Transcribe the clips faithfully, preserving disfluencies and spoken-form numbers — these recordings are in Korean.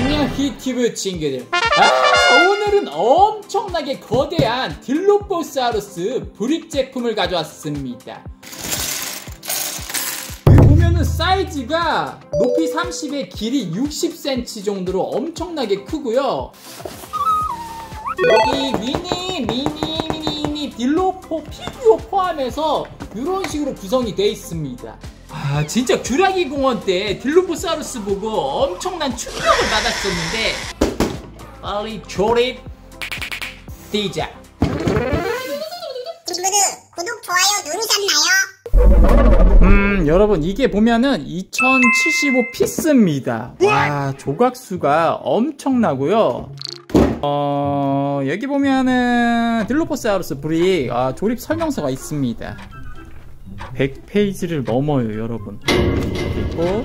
안녕 히튜브 친구들. 아, 오늘은 엄청나게 거대한 딜로포사우루스 브릭 제품을 가져왔습니다. 보면은 사이즈가 높이 삼십에 길이 육십 센티미터 정도로 엄청나게 크고요. 여기 미니 미니 미니 딜로포 피규어 포함해서 이런 식으로 구성이 되어 있습니다. 아, 진짜 듀라기 공원 때 딜로포사우루스 보고 엄청난 충격을 받았었는데 빨리 조립 시작. 친구들 구독 좋아요 누르셨나요? 음 여러분 이게 보면은 이천칠십오 피스입니다. 와, 조각수가 엄청나고요. 어 여기 보면은 딜로포사우루스 브릭 아, 조립 설명서가 있습니다. 백 페이지를 넘어요 여러분. 그리고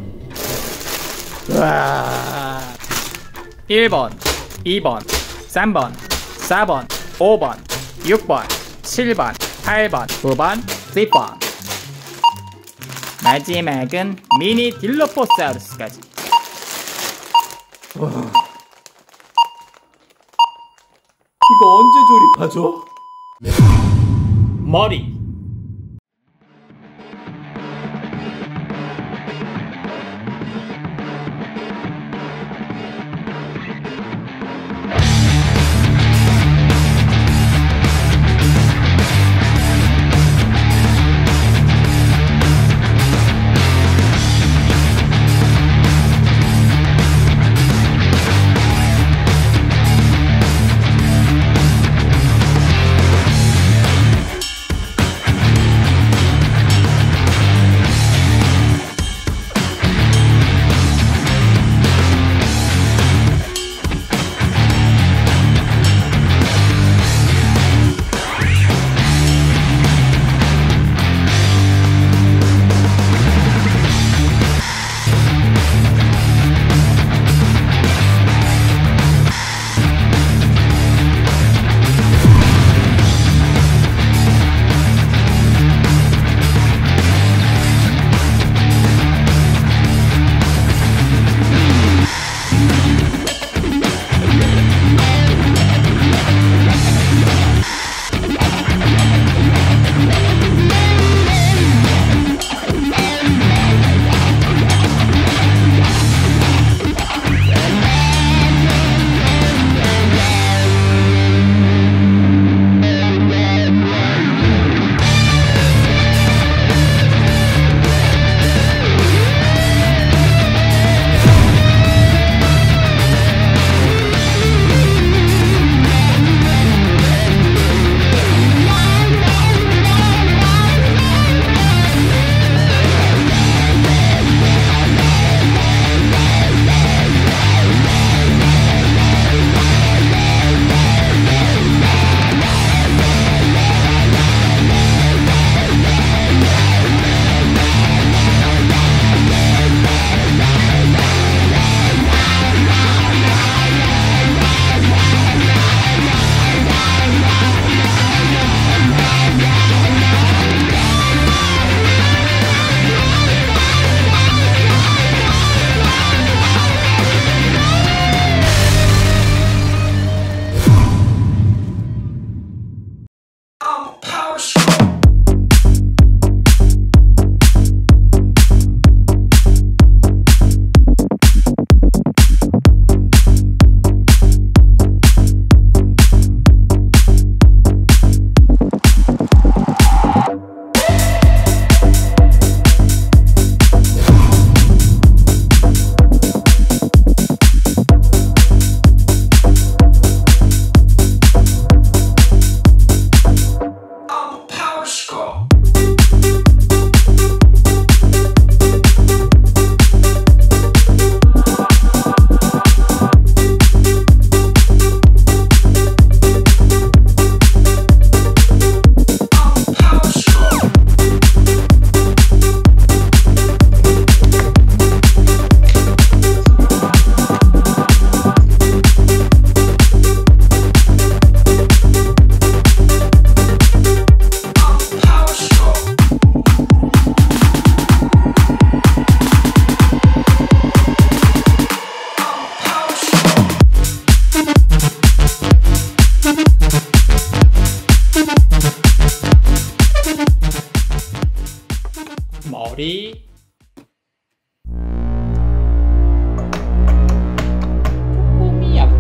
와, 일 번, 이 번, 삼 번, 사 번, 오 번, 육 번, 칠 번, 팔 번, 구 번, 십 번. 마지막은 미니 딜로포사우루스까지. 와, 이거 언제 조립하죠? 머리.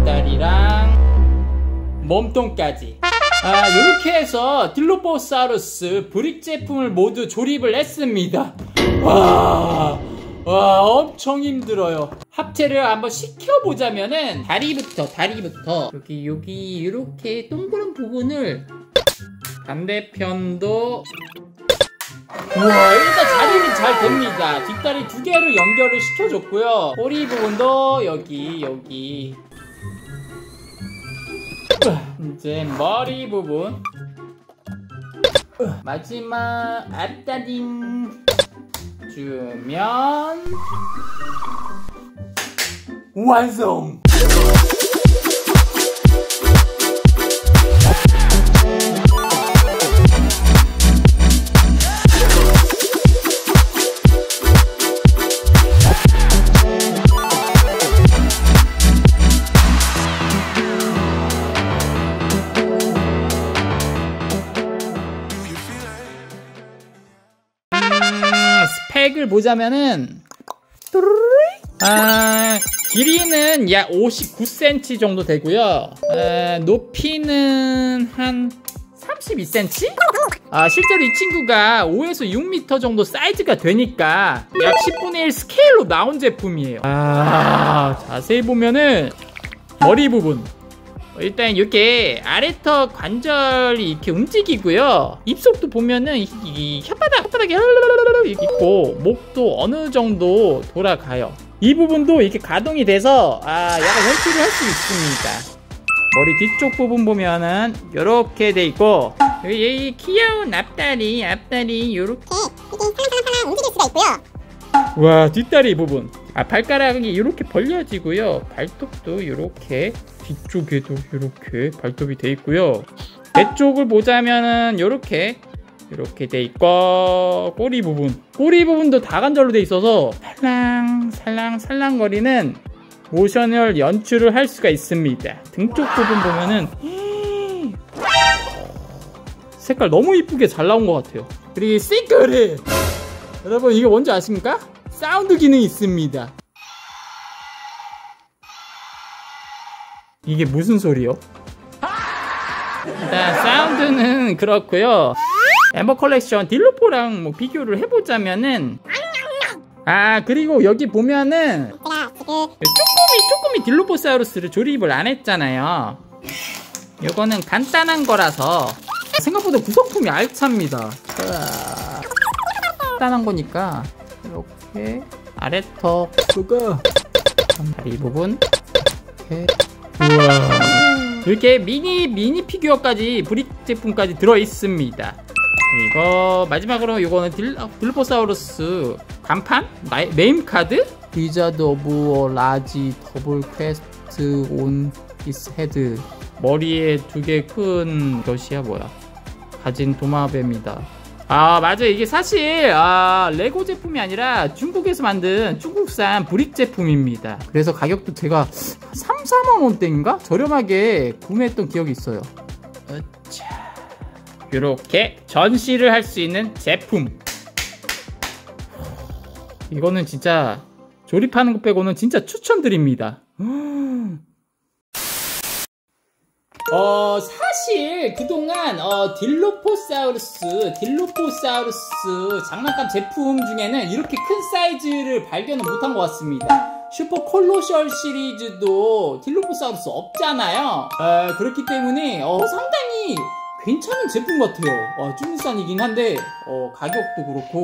뒷다리랑 몸통까지. 아, 이렇게 해서 딜로포사우루스 브릭 제품을 모두 조립을 했습니다. 와, 와, 엄청 힘들어요. 합체를 한번 시켜보자면은 다리부터 다리부터 여기 여기 이렇게 동그란 부분을 반대편도, 우와, 일단 자리는 잘 됩니다. 뒷다리 두 개를 연결을 시켜줬고요. 꼬리 부분도 여기 여기. 이제 머리 부분, 마지막 앞다리 주면 완성! 스펙을 보자면은 아, 길이는 약 오십구 센티미터 정도 되고요. 아, 높이는 한 삼십이 센티미터? 아, 실제로 이 친구가 오에서 육 미터 정도 사이즈가 되니까 약 십분의 일 스케일로 나온 제품이에요. 아, 자세히 보면은 머리 부분, 일단 이렇게 아래턱 관절이 이렇게 움직이고요. 입속도 보면은 이, 이 혓바닥, 혓바닥이 있고, 목도 어느 정도 돌아가요. 이 부분도 이렇게 가동이 돼서 아, 약간 연출을 할 수 있습니다. 머리 뒤쪽 부분 보면은 이렇게 돼 있고, 여기 귀여운 앞다리, 앞다리 요렇게 이게 살랑살랑살랑 움직일 수가 있고요. 와, 뒷다리 부분, 아, 발가락이 이렇게 벌려지고요. 발톱도 이렇게 뒤쪽에도 이렇게 발톱이 돼 있고요. 배 쪽을 보자면은 이렇게 이렇게 돼 있고, 꼬리 부분, 꼬리 부분도 다관절로 돼 있어서 살랑 살랑 살랑거리는 모션을 연출을 할 수가 있습니다. 등 쪽 부분 보면은 색깔 너무 이쁘게 잘 나온 것 같아요. 그리고 시크릿, 여러분 이게 뭔지 아십니까? 사운드 기능이 있습니다. 이게 무슨 소리요? 일단 사운드는 그렇고요. 엠버 컬렉션 딜로포랑 뭐 비교를 해보자면은, 아, 그리고 여기 보면은 쪼꼬미 쪼꼬미 딜로포사우루스를 조립을 안 했잖아요. 이거는 간단한 거라서 생각보다 구성품이 알찹니다. 간단한 거니까 이렇게 아래턱 그거 다리 부분 이렇게, 우와, 이렇게 미니 미니 피규어까지 브릭 제품까지 들어 있습니다. 그리고 마지막으로 이거는 딜, 딜로포사우루스 간판 네임 카드, 위자드 오브 라지 더블 퀘스트 온 히스 헤드, 머리에 두 개 큰 것이야 뭐야 가진 도마뱀이다. 아, 맞아요. 이게 사실 아, 레고 제품이 아니라 중국에서 만든 중국산 브릭 제품입니다. 그래서 가격도 제가 삼, 사만 원대인가? 저렴하게 구매했던 기억이 있어요. 으차. 이렇게 전시를 할 수 있는 제품. 이거는 진짜 조립하는 것 빼고는 진짜 추천드립니다. 어, 사실 그동안 어, 딜로포사우루스 딜로포사우루스 장난감 제품 중에는 이렇게 큰 사이즈를 발견을 못한 것 같습니다. 슈퍼 콜로셜 시리즈도 딜로포사우루스 없잖아요. 어, 그렇기 때문에 어, 상당히 괜찮은 제품 같아요. 어, 중국산이긴 한데 어, 가격도 그렇고.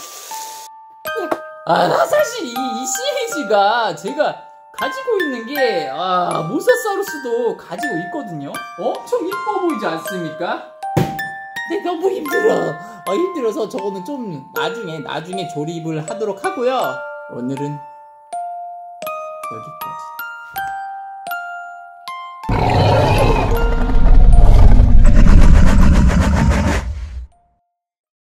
아, 나 사실 이, 이 시리즈가 제가 가지고 있는 게, 아, 모사사우루스도 가지고 있거든요. 엄청 이뻐 보이지 않습니까? 근데 너무 힘들어. 어, 힘들어서 저거는 좀 나중에 나중에 조립을 하도록 하고요. 오늘은 여기까지.